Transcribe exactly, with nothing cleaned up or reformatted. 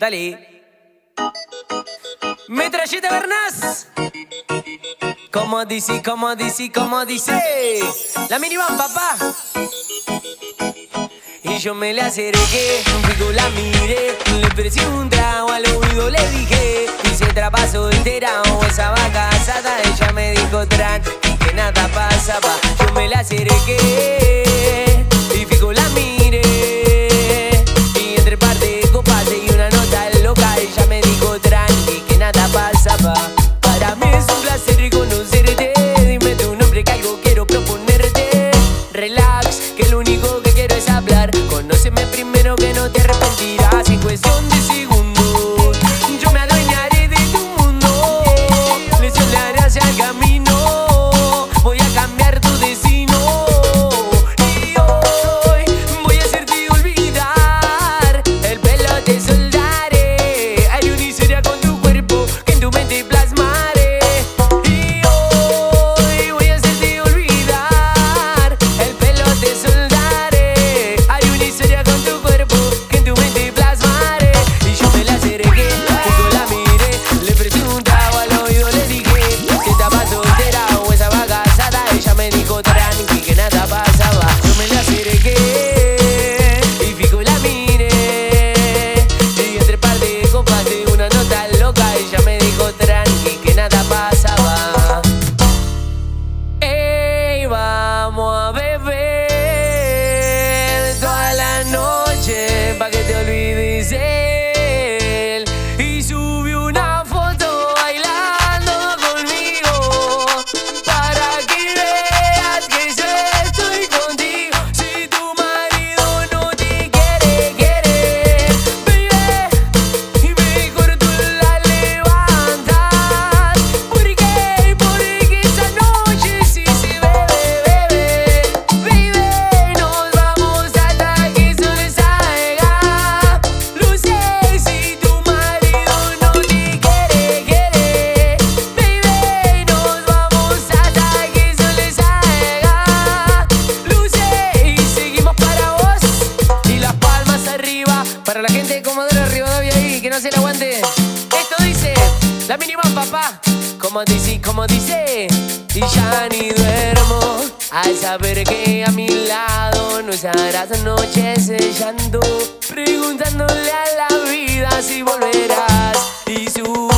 Dale. Metralleta Bernás. Como dice, como dice, como dice. La minivan, papá. Y yo me le acerqué, un pico la miré, le ofrecí un trago, al oído le dije, y se trapa soltera o esa va casada. Ella me dijo tran y que nada pasaba. Yo me la acerqué y fijo la miré, y entre par de copas y una nota loca, ella me dijo tranqui que nada pasaba. Para mí es un placer conocerte, dime tu nombre que algo quiero proponerte. Relax, que lo único que quiero es hablar. Conóceme primero que no te arrepentirás. En cuestión de segundos yo me adueñaré de tu mundo. Le solarás al camino, voy a cambiar tu destino. Y hoy voy a hacerte olvidar, el pelo te soldaré. Hay una historia con tu cuerpo que en tu mente plasmaré. Y hoy voy a hacerte olvidar, el pelo te soldaré. Hay una historia con tu cuerpo que en tu mente plasmaré. Y yo me la acerqué, justo la miré, le ofrecí un trago, al oído le dije, si estaba soltera o estaba casada. Ella me dijo tranqui que nada pasaba. Yo me la acerqué y fijo la miré, y entre par de copas de una nota loca, ella me dijo tranqui que nada pasaba. Ey, vamos a beber toda la noche pa' que te olvides de él. Y subí una foto bailando conmigo para que veas que yo estoy contigo. Si tu marido no te quiere, quiere, baby, y mejor tú la levantas. ¿Por qué? Porque esa noche sí se bebe, bebe, baby, nos vamos hasta que el sol salga. Lo sé, si tu marido no te quiere, quiere, baby, nos vamos hasta que el sol salga. Lo sé, y seguimos para vos, y las palmas arriba para la gente de Comodoro Rivadavia ahí, que no se la aguante. Esto dice la minivan, papá. Como dice, como dice. Y ya ni duermo al saber que a mi lado no estarás noches llanto, preguntándole a la vida si volverás. Y su